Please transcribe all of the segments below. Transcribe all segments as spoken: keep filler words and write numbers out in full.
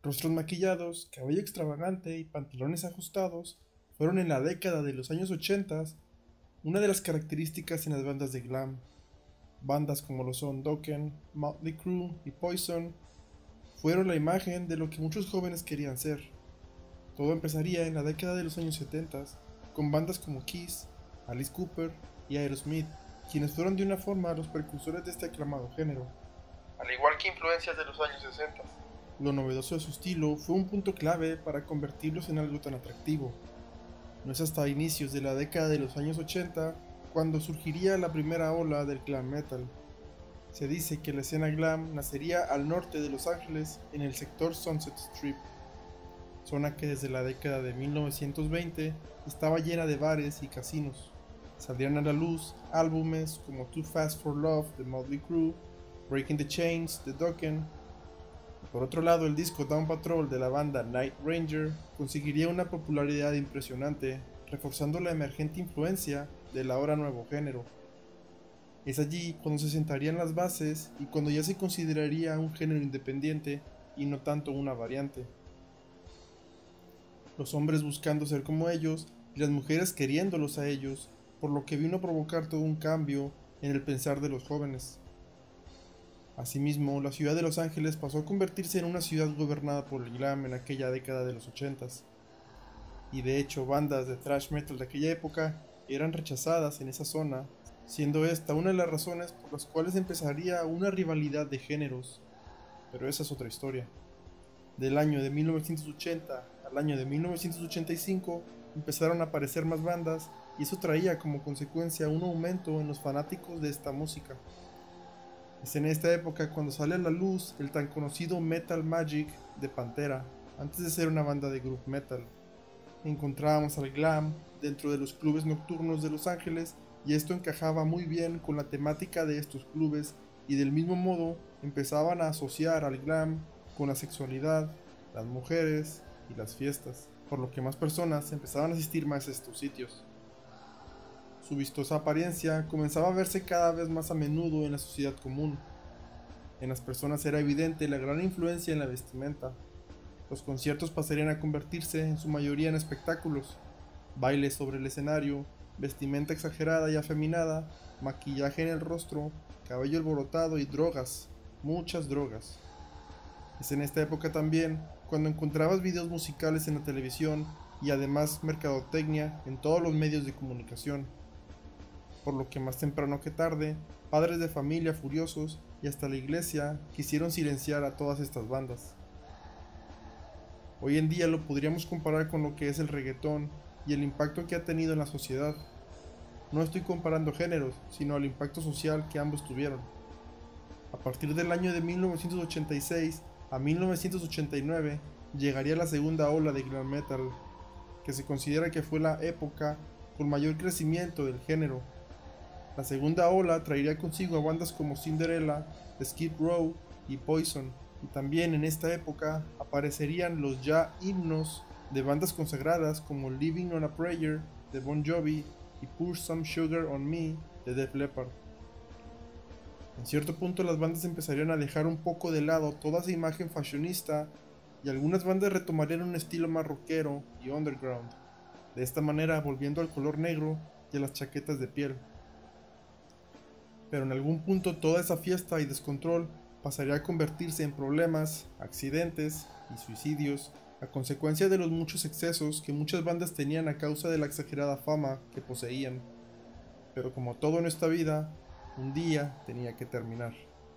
Rostros maquillados, cabello extravagante y pantalones ajustados fueron en la década de los años ochenta una de las características en las bandas de glam. Bandas como lo son Dokken, Motley Crue y Poison fueron la imagen de lo que muchos jóvenes querían ser. Todo empezaría en la década de los años setenta con bandas como Kiss, Alice Cooper y Aerosmith, quienes fueron de una forma los precursores de este aclamado género, al igual que influencias de los años sesenta. Lo novedoso de su estilo fue un punto clave para convertirlos en algo tan atractivo. No es hasta inicios de la década de los años ochenta cuando surgiría la primera ola del glam metal. Se dice que la escena glam nacería al norte de Los Ángeles, en el sector Sunset Strip, zona que desde la década de mil novecientos veinte estaba llena de bares y casinos. Saldrían a la luz álbumes como Too Fast for Love de Motley Crue, Breaking the Chains de Dokken. Por otro lado, el disco Down Patrol de la banda Night Ranger conseguiría una popularidad impresionante, reforzando la emergente influencia del ahora nuevo género. Es allí cuando se sentarían las bases y cuando ya se consideraría un género independiente y no tanto una variante. Los hombres buscando ser como ellos y las mujeres queriéndolos a ellos, por lo que vino a provocar todo un cambio en el pensar de los jóvenes. Asimismo, la ciudad de Los Ángeles pasó a convertirse en una ciudad gobernada por el glam en aquella década de los ochentas. Y de hecho, bandas de thrash metal de aquella época eran rechazadas en esa zona, siendo esta una de las razones por las cuales empezaría una rivalidad de géneros. Pero esa es otra historia. Del año de mil novecientos ochenta al año de mil novecientos ochenta y cinco empezaron a aparecer más bandas y eso traía como consecuencia un aumento en los fanáticos de esta música. Es en esta época cuando sale a la luz el tan conocido Metal Magic de Pantera, antes de ser una banda de groove metal. Encontrábamos al glam dentro de los clubes nocturnos de Los Ángeles y esto encajaba muy bien con la temática de estos clubes y del mismo modo empezaban a asociar al glam con la sexualidad, las mujeres y las fiestas, por lo que más personas empezaban a asistir más a estos sitios. Su vistosa apariencia comenzaba a verse cada vez más a menudo en la sociedad común. En las personas era evidente la gran influencia en la vestimenta. Los conciertos pasarían a convertirse en su mayoría en espectáculos, bailes sobre el escenario, vestimenta exagerada y afeminada, maquillaje en el rostro, cabello alborotado y drogas, muchas drogas. Es en esta época también cuando encontrabas videos musicales en la televisión y además mercadotecnia en todos los medios de comunicación. Por lo que más temprano que tarde, padres de familia furiosos y hasta la iglesia quisieron silenciar a todas estas bandas. Hoy en día lo podríamos comparar con lo que es el reggaetón y el impacto que ha tenido en la sociedad. No estoy comparando géneros, sino al impacto social que ambos tuvieron. A partir del año de mil novecientos ochenta y seis a mil novecientos ochenta y nueve llegaría la segunda ola de glam metal, que se considera que fue la época con mayor crecimiento del género. La segunda ola traería consigo a bandas como Cinderella, Skid Row y Poison, y también en esta época aparecerían los ya himnos de bandas consagradas como Living on a Prayer de Bon Jovi y Pour Some Sugar on Me de Def Leppard. En cierto punto las bandas empezarían a dejar un poco de lado toda esa imagen fashionista y algunas bandas retomarían un estilo más rockero y underground, de esta manera volviendo al color negro y a las chaquetas de piel. Pero en algún punto toda esa fiesta y descontrol pasaría a convertirse en problemas, accidentes y suicidios a consecuencia de los muchos excesos que muchas bandas tenían a causa de la exagerada fama que poseían. Pero como todo en esta vida, un día tenía que terminar.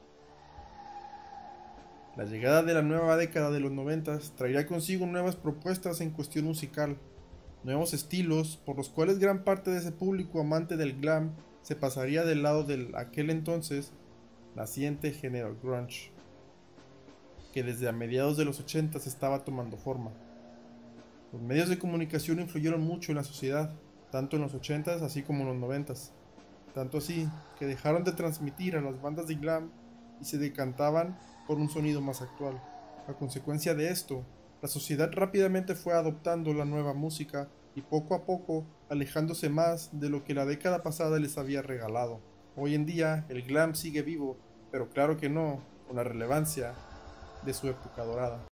La llegada de la nueva década de los noventas traería consigo nuevas propuestas en cuestión musical, nuevos estilos por los cuales gran parte de ese público amante del glam se pasaría del lado del aquel entonces naciente género grunge, que desde a mediados de los ochentas estaba tomando forma. Los medios de comunicación influyeron mucho en la sociedad, tanto en los ochentas así como en los noventas, tanto así que dejaron de transmitir a las bandas de glam y se decantaban por un sonido más actual. A consecuencia de esto, la sociedad rápidamente fue adoptando la nueva música y poco a poco alejándose más de lo que la década pasada les había regalado. Hoy en día el glam sigue vivo, pero claro que no con la relevancia de su época dorada.